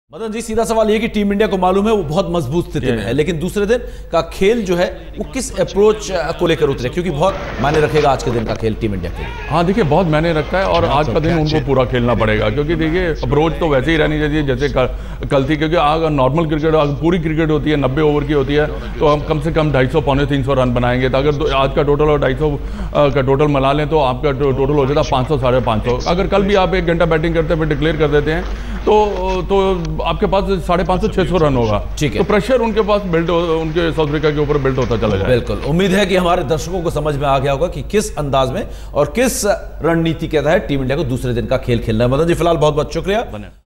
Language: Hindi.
मदन जी, सीधा सवाल ये कि टीम इंडिया को मालूम है वो बहुत मजबूत स्थिति में है, लेकिन दूसरे दिन का खेल जो है वो किस अप्रोच को लेकर उतरे, क्योंकि बहुत मायने रखेगा आज के दिन का खेल टीम इंडिया के लिए। हाँ देखिए, बहुत मायने रखता है और आज का दिन उनको पूरा खेलना पड़ेगा, क्योंकि देखिए अप्रोच तो वैसे ही रहनी चाहिए जैसे कल थी, क्योंकि अगर नॉर्मल क्रिकेट पूरी क्रिकेट होती है 90 ओवर की होती है तो हम कम से कम 250 पौने 300 रन बनाएंगे। तो अगर आज का टोटल और 250 का टोटल मिला लें तो आपका टोटल हो जाता 500 साढ़े 500। अगर कल भी आप 1 घंटा बैटिंग करते हैं फिर डिक्लेयर कर देते हैं तो आपके पास 550 600 रन होगा। ठीक है, तो प्रेशर उनके पास उनके साउथ अफ्रीका के ऊपर बिल्ड होता चला जाएगा। बिल्कुल, उम्मीद है कि हमारे दर्शकों को समझ में आ गया होगा कि किस अंदाज में और किस रणनीति के तहत टीम इंडिया को दूसरे दिन का खेल खेलना है। मदन जी, फिलहाल बहुत बहुत शुक्रिया।